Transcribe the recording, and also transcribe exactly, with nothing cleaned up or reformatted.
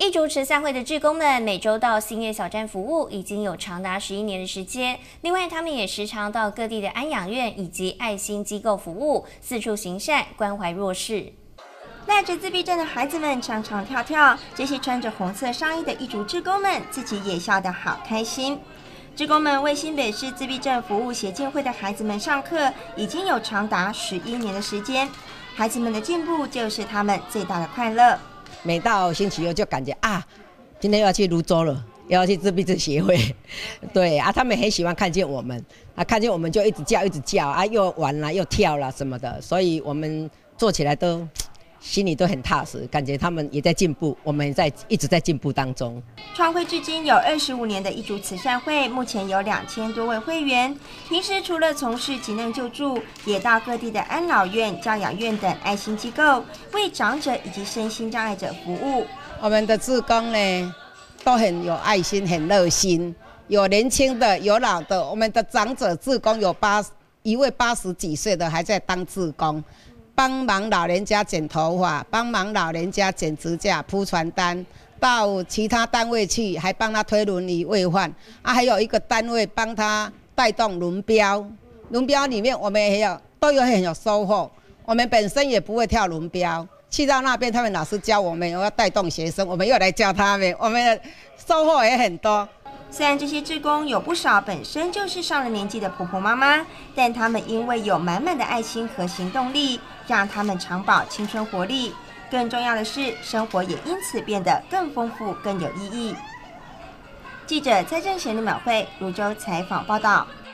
义竹慈善会的志工们每周到兴业小站服务，已经有长达十一年的时间。另外，他们也时常到各地的安养院以及爱心机构服务，四处行善，关怀弱势。 带着自闭症的孩子们唱唱跳跳，这些穿着红色上衣的义竹志工们自己也笑得好开心。志工们为新北市自闭症服务协进会的孩子们上课，已经有长达十一年的时间。孩子们的进步就是他们最大的快乐。 每到星期六就感觉啊，今天又要去泸州了，又要去自闭症协会，对啊，他们很喜欢看见我们，啊，看见我们就一直叫，一直叫啊，又玩啦，又跳啦什么的，所以我们做起来都心里都很踏实，感觉他们也在进步，我们也在一直在进步当中。 创会至今有二十五年的义竹慈善会，目前有两千多位会员。平时除了从事急难救助，也到各地的安老院、教养院等爱心机构，为长者以及身心障碍者服务。 我们的志工呢，都很有爱心，很热心，有年轻的，有老的。我们的长者志工有八一位八十几岁的还在当志工。帮忙老人家剪头发，帮忙老人家剪指甲、铺传单，到其他单位去，还帮他推轮椅喂饭啊。还有一个单位帮他带动轮标，轮标里面我们也有都有很有收获。我们本身也不会跳轮标，去到那边他们老师教我们，我要带动学生，我们又来教他们，我们的收获也很多。 虽然这些志工有不少本身就是上了年纪的婆婆妈妈，但他们因为有满满的爱心和行动力，让他们常保青春活力。更重要的是，生活也因此变得更丰富、更有意义。记者蔡正贤、李淼慧泸州采访报道。